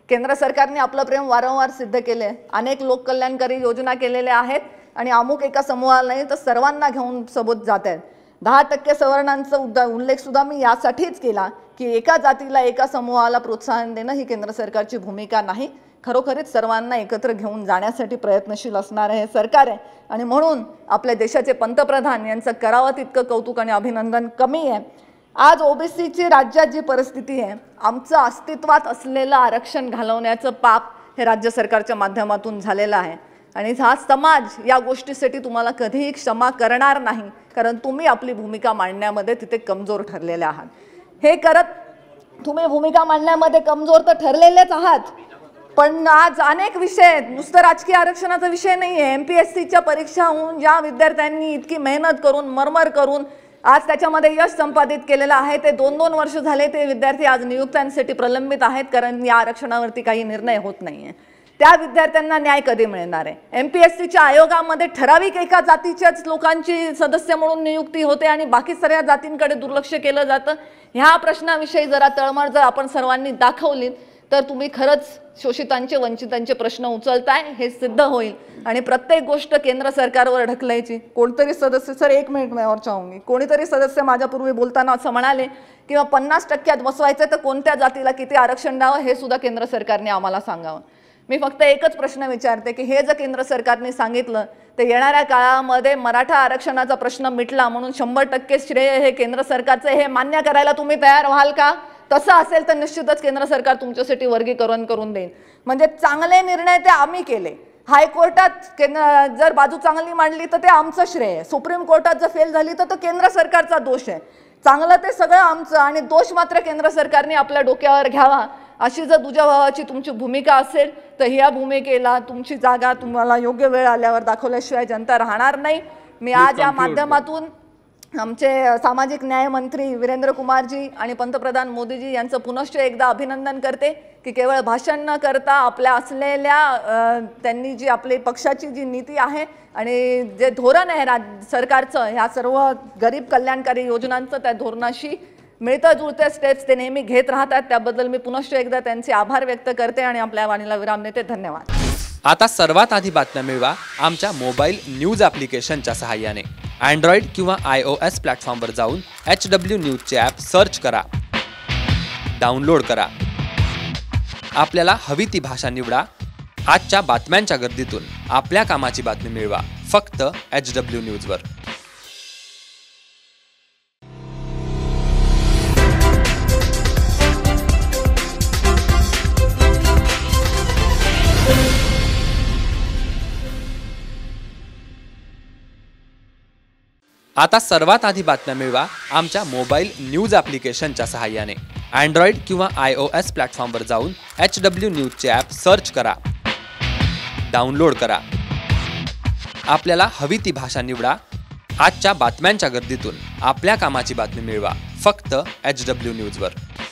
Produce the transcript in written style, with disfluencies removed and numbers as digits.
केंद्र सरकारने आपलं प्रेम वारंवार सिद्ध केले, अनेक लोककल्याणकारी योजना केलेल्या आहेत आणि अमुक एका समूहाला नाही तर सर्वांना घेऊन सोबत जात आहेत। 10% सवर्णांचा उल्लेख सुद्धा मी यासाठीच केला की एका जातीला एका समूहाला प्रोत्साहन देणं ही केंद्र सरकारची भूमिका नाही, खरोखरीच सर्वांना एकत्र घेऊन जाण्यासाठी प्रयत्नशील असणारे हे सरकार आहे। आणि म्हणून आपल्या देशाचे पंतप्रधान यांचं करावं तितकं कौतुक आणि अभिनंदन कमी आहे। आज ओबीसीची राज्यात जी परिस्थिती आहे, आमचं अस्तित्वात असलेलं आरक्षण घालवण्याचं पाप हे राज्य सरकारच्या माध्यमातून झालेलं आहे आणि हा समाज या गोष्टीसाठी तुम्हाला कधीही क्षमा करणार नाही, कारण तुम्ही आपली भूमिका मांडण्यामध्ये तिथे कमजोर ठरलेले आहात। हे करत तुम्ही भूमिका मांडण्यामध्ये कमजोर तर ठरलेलेच आहात, पण आज अनेक विषय नुसतं राजकीय आरक्षणाचा विषय नाही आहे। MPSCच्या परीक्षा होऊन ज्या विद्यार्थ्यांनी इतकी मेहनत करून मरमर करून आज त्याच्यामध्ये यश संपादित केलेलं आहे, ते 2-2 वर्ष झाले ते विद्यार्थी आज नियुक्त्यांसाठी प्रलंबित आहेत, कारण या आरक्षणावरती काही निर्णय होत नाहीये। त्या विद्यार्थ्यांना न्याय कधी मिळणार आहे? MPSCच्या आयोगामध्ये ठराविक एका जातीच्याच लोकांची सदस्य म्हणून नियुक्ती होते आणि बाकी सगळ्या जातींकडे दुर्लक्ष केलं जातं। ह्या प्रश्नाविषयी जरा तळमळ जर आपण सर्वांनी दाखवली तर तुम्ही खरंच शोषितांचे वंचितांचे प्रश्न उचलताय हे सिद्ध होईल आणि प्रत्येक गोष्ट केंद्र सरकारवर ढकलायची। कोणतरी सदस्य, सर 1 मिनिट मैं और चाहूंगी, कोणीतरी सदस्य माझ्यापूर्वी बोलताना असं म्हणाले किंवा 50% बसवायचं तर कोणत्या जातीला किती आरक्षण द्यावं हे सुद्धा केंद्र सरकारने आम्हाला सांगावं। मी फक्त एकच प्रश्न विचारते की हे जर केंद्र सरकारने सांगितलं तर येणाऱ्या काळामध्ये मराठा आरक्षणाचा प्रश्न मिटला म्हणून 100% श्रेय हे केंद्र सरकारचं, हे मान्य करायला तुम्ही तयार व्हाल का? तसं असेल तर निश्चितच केंद्र सरकार तुमच्यासाठी वर्गीकरण करून देईल। म्हणजे चांगले निर्णय ते आम्ही केले, हायकोर्टात जर बाजू चांगली मांडली तर ते आमचं श्रेय आहे, सुप्रीम कोर्टात जर फेल झाली तर तो केंद्र सरकारचा दोष आहे। चांगलं ते सगळं आमचं आणि दोष मात्र केंद्र सरकारने आपल्या डोक्यावर घ्यावा। अशी जर तुझ्या भावाची तुमची भूमिका असेल तर ह्या भूमिकेला तुमची जागा तुम्हाला योग्य वेळ आल्यावर दाखवल्याशिवाय जनता राहणार नाही। मी आज या माध्यमातून आमचे सामाजिक न्याय मंत्री वीरेंद्र कुमारजी आणि पंतप्रधान मोदीजी यांचं पुनश्च एकदा अभिनंदन करते की केवळ भाषण न करता आपल्या असलेल्या त्यांनी जी आपली पक्षाची जी नीती आहे आणि जे धोरण आहे सरकारचं ह्या सर्व गरीब कल्याणकारी योजनांचं, त्या धोरणाशी मिळतं जुळतं स्टेप्स ते नेहमी घेत राहतात। त्याबद्दल मी पुनश्च एकदा त्यांचे आभार व्यक्त करते आणि आपल्या वाणीला विराम देते। धन्यवाद। आता सर्वात आधी बातम्या मिळवा आमच्या मोबाईल न्यूज ॲप्लिकेशनच्या सहाय्याने। अँड्रॉइड किंवा iOS प्लॅटफॉर्मवर जाऊन HW न्यूजचे ॲप सर्च करा, डाउनलोड करा, आपल्याला हवी ती भाषा निवडा। आजच्या बातम्यांच्या गर्दीतून आपल्या कामाची बातमी मिळवा फक्त HW न्यूजवर। आता सर्वात आधी बातम्या मिळवा आमच्या मोबाईल न्यूज ॲप्लिकेशनच्या सहाय्याने। अँड्रॉइड किंवा iOS प्लॅटफॉर्मवर जाऊन HW न्यूजचे ॲप सर्च करा, डाउनलोड करा, आपल्याला हवी ती भाषा निवडा। आजच्या बातम्यांच्या गर्दीतून आपल्या कामाची बातमी मिळवा फक्त HW न्यूजवर।